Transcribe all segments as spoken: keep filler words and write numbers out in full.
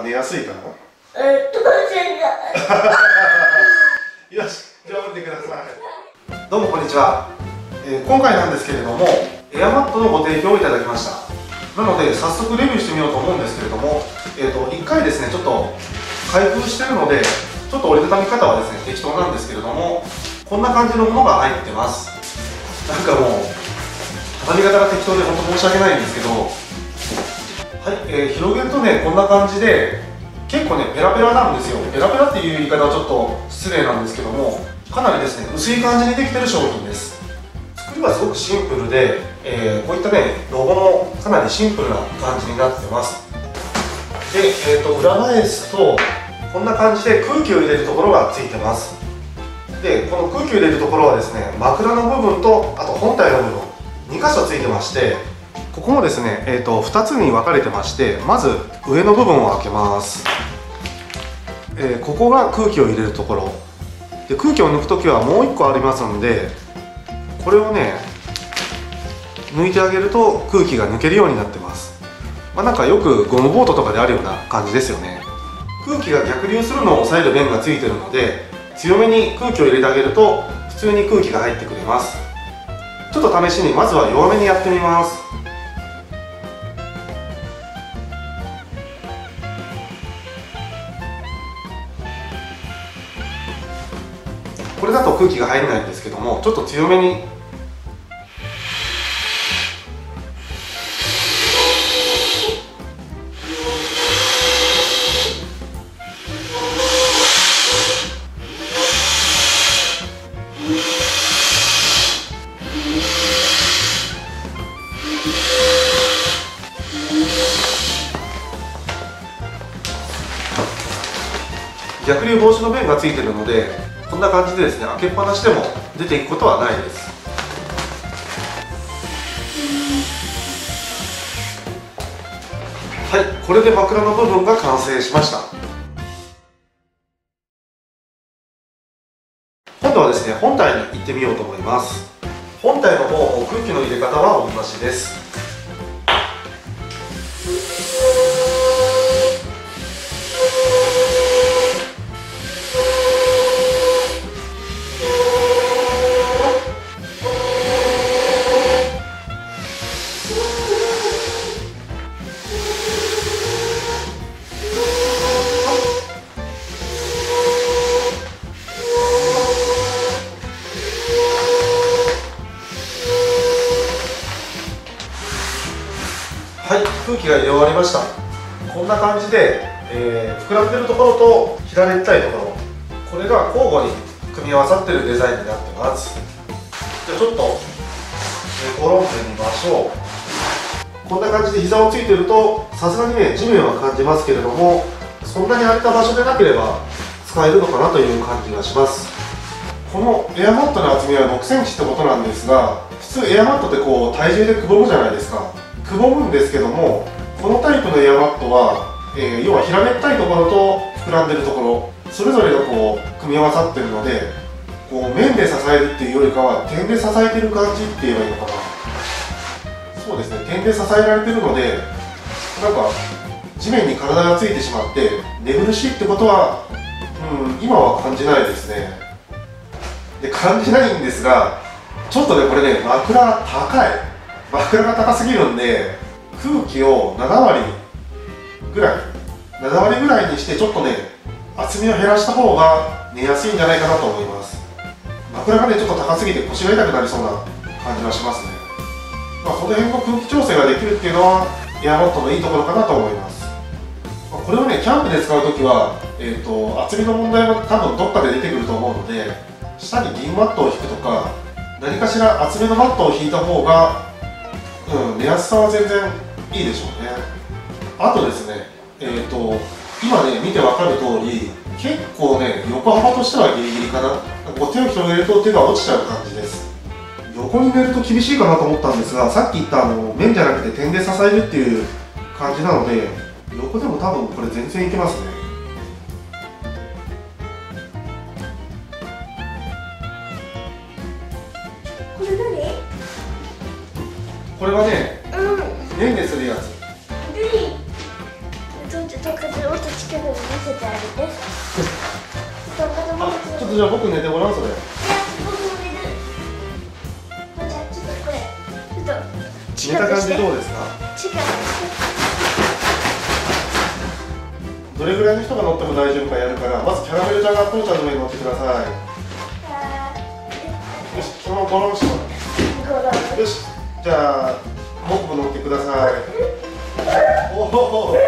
寝やすいかな。 えっと、 よし、じゃあ降りてください。どうもこんにちは、えー、今回なんですけれどもエアマットのご提供をいただきました。なので早速レビューしてみようと思うんですけれども、えー、といっかいですねちょっと開封してるのでちょっと折りたたみ方はですね適当なんですけれども、こんな感じのものが入ってます。なんかもう畳み方が適当で本当申し訳ないんですけど、はい、えー、広げるとねこんな感じで結構ねペラペラなんですよ。ペラペラっていう言い方はちょっと失礼なんですけども、かなりですね薄い感じにできてる商品です。作りはすごくシンプルで、えー、こういったねロゴもかなりシンプルな感じになってます。で、えー、と裏返すとこんな感じで空気を入れるところがついてます。でこの空気を入れるところはですね枕の部分とあと本体の部分にかしょついてまして、ここもですね、えー、とふたつに分かれてまして、まず上の部分を開けます。えー、ここが空気を入れるところで、空気を抜くときはもういっこありますので、これをね抜いてあげると空気が抜けるようになってます。まあ、なんかよくゴムボートとかであるような感じですよね。空気が逆流するのを抑える弁がついてるので、強めに空気を入れてあげると普通に空気が入ってくれます。ちょっと試しにまずは弱めにやってみます。これだと空気が入らないんですけども、ちょっと強めに逆流防止の弁がついているので、こんな感じでですね開けっぱなしでも出ていくことはないです。はい、これで枕の部分が完成しました。今度はですね本体に行ってみようと思います。本体の方も空気の入れ方は同じです。はい、空気が入れ終わりました。こんな感じで、えー、膨らんでるところと平べったいところ、これが交互に組み合わさってるデザインになってます。じゃあちょっと寝転んでみましょう。こんな感じで膝をついてるとさすがにね地面は感じますけれども、そんなに空いた場所でなければ使えるのかなという感じがします。このエアマットの厚みはろくセンチってことなんですが、普通エアマットってこう体重でくぼむじゃないですか。くぼむんですけども、このタイプのエアマットは、えー、要は平べったいところと膨らんでるところそれぞれがこう組み合わさってるので、こう面で支えるっていうよりかは点で支えてる感じって言えばいいのかな。そうですね、点で支えられてるので、なんか地面に体がついてしまって寝苦しいってことは、うん、今は感じないですね。で感じないんですが、ちょっとねこれね枕高い。枕が高すぎるんで、空気をななわりぐらいななわりぐらいにして、ちょっとね厚みを減らした方が寝やすいんじゃないかなと思います。枕がねちょっと高すぎて腰が痛くなりそうな感じはしますね。まあ、その辺の空気調整ができるっていうのはエアマットのいいところかなと思います。まあ、これをねキャンプで使うときは、えーと、厚みの問題も多分どっかで出てくると思うので、下に銀マットを引くとか何かしら厚めのマットを引いた方がうん、寝やすさは全然いいでしょうね。あとですね、えーと、今ね、見て分かる通り、結構ね、横幅としてはギリギリかな。こう手を広げると手が落ちちゃう感じです。横に寝ると厳しいかなと思ったんですが、さっき言ったあの面じゃなくて点で支えるっていう感じなので、横でも多分これ全然いけますね。 これ何？ これはね、 うん。 ねんでするやつ。 どっちどっとかでもっと近くに見せてあげて。 あ、ちょっとじゃあ僕寝てごらんそれ。 いや、僕も寝る。じゃあちょっとこれちょっと寝た感じどうですか？ 近くどれぐらいの人が乗っても大丈夫かやるから、まずキャラメルちゃんが父ちゃんの上に乗ってください。よし、そのままゴロンしてもらう。よし、じゃあ僕も乗ってください。おお、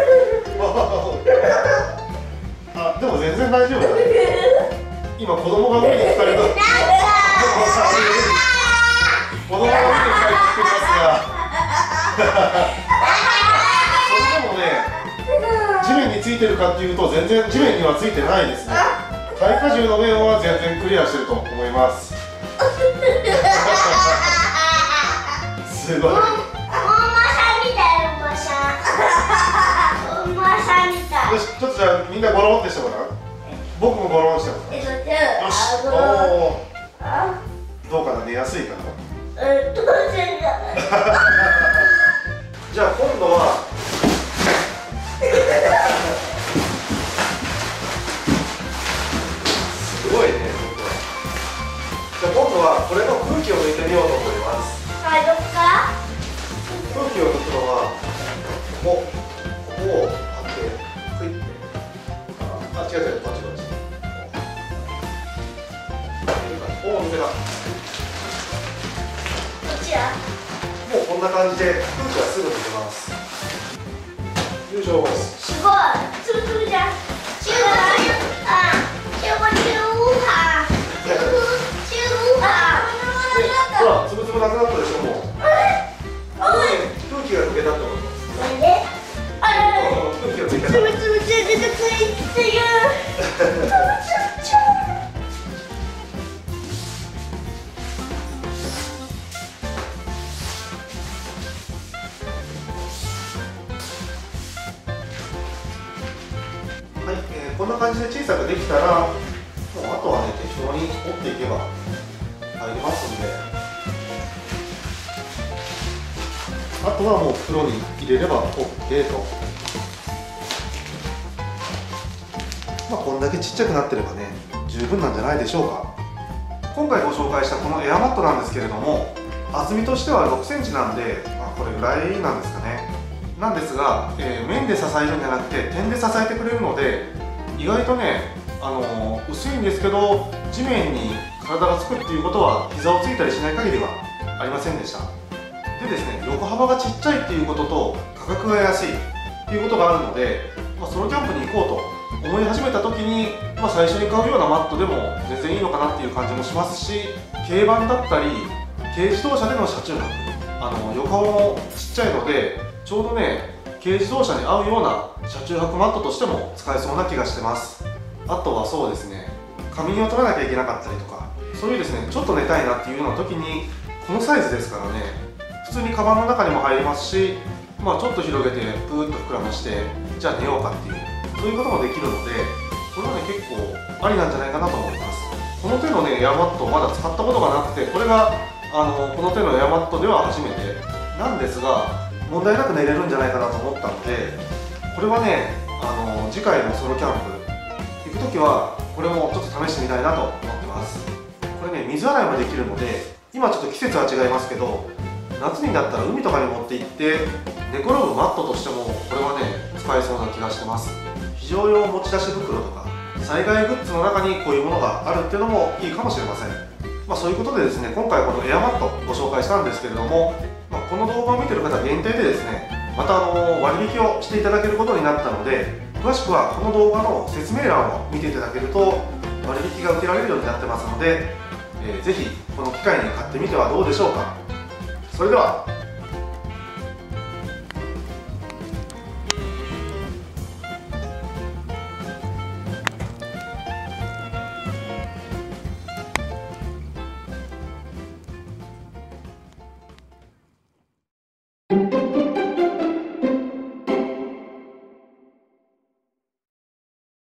あ、でも全然大丈夫だね。今子供が上にふたりの子供が上にふたり乗ってますがそれでもね、地面についてるかっていうと全然地面にはついてないですね。耐荷重の面は全然クリアしてると思います。すごい。 お馬さんみたいなお馬さん。お馬さんみたい。 よし、ちょっとじゃあみんなゴロンってしてもらう。僕もゴロンしてもらう。 えっと、じよし、 ゃあ、 おお、 あどうかな、寝やすいかな。 えっと、じゃじゃあ今度はすごいね、じゃあ今度はこれの空気を抜いてみようと思います。 あ、はい、どっから空気を抜くのはここ、ここを貼ってクイッて、あ、違う違う、こっちこっち、おお、抜けた。 こっちや。 もうこんな感じで空気はすぐ抜けます。よいしょ。 すごい。ツルツルじゃん。中華。あ、中華中華。中華。 ほら、つぶつぶなくなったでしょ、もう。ここね、空気が抜けたってこと。 なんで？あらら。 空気が抜けた。 つぶつぶつぶつぶついてる。 はい、えー、こんな感じで小さくできたら、もうあとはね、適当に折っていけば入りますんで、あとはもう袋に入れれば OK と。まあこんだけちっちゃくなってればね、十分なんじゃないでしょうか。今回ご紹介したこのエアマットなんですけれども、厚みとしてはろくセンチなんで、まあ、これぐらいなんですかね。なんですが、えー、面で支えるんじゃなくて点で支えてくれるので、意外とね、あのー、薄いんですけど地面に体がつくっていうことは膝をついたりしない限りはありませんでした。でですね、横幅がちっちゃいっていうことと価格が安いっていうことがあるので、まあ、ソロキャンプに行こうと思い始めた時に、まあ、最初に買うようなマットでも全然いいのかなっていう感じもしますし、軽バンだったり軽自動車での車中泊、あの横幅もちっちゃいのでちょうどね、軽自動車に合うような車中泊マットとしても使えそうな気がしてます。あとはそうですね、仮眠を取らなきゃいけなかったりとか、そういうですね、ちょっと寝たいなっていうような時にこのサイズですからね、普通にカバンの中にも入りますし、まあ、ちょっと広げてプーッと膨らましてじゃあ寝ようかっていう、そういうこともできるので、これはね結構ありなんじゃないかなと思います。この手のねエアマットまだ使ったことがなくて、これがあのこの手のエアマットでは初めてなんですが、問題なく寝れるんじゃないかなと思ったので、これはね、あの次回のソロキャンプ行く時はこれもちょっと試してみたいなと思ってます。これね、水洗いもできるので、今ちょっと季節は違いますけど、夏になったら海とかに持って行って寝転ぶマットとしてもこれはね使えそうな気がしてます。非常用持ち出し袋とか災害グッズの中にこういうものがあるっていうのもいいかもしれません。まあ、そういうことでですね、今回このエアマットご紹介したんですけれども、まあ、この動画を見てる方限定でですね、またあの割引をしていただけることになったので、詳しくはこの動画の説明欄を見ていただけると割引が受けられるようになってますので、えー、ぜひこの機会に買ってみてはどうでしょうか。それでは。